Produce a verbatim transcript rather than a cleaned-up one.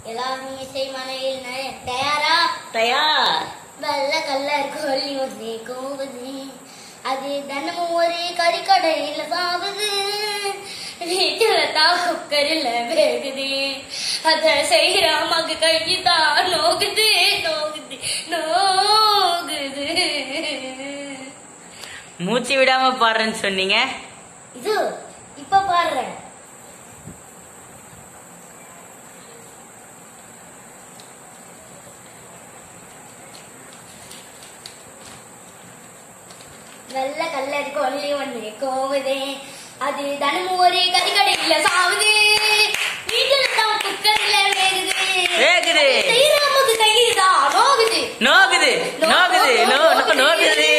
எல்லாரும் இசை மனையில் தயாரா? தயார். வெள்ளை கலர் கோழி ஒன்றே கூவுது, அது தினமும் ஒரு கறிக்கடையில சாவுது. வீட்டுல தான் குக்கரில் வேகுது, அத செய்யற மக கைதான் நோகுது நோகுது நோகுது. மூச்சு விடாம பாடுறேன்னு சொன்னீங்க, இது இப்ப பாடுறேன். வெள்ளை கல்லர் கொல்லி ஒன்று கோவுதே, அது தினமும் ஒரு கறிக்கடையில சாவுது. வீட்டுல தான் குக்கர்ல வேகுது வேகுது செய்யற மக கைதான் நோகுது நோகுது நோகுது நோ நோகுது.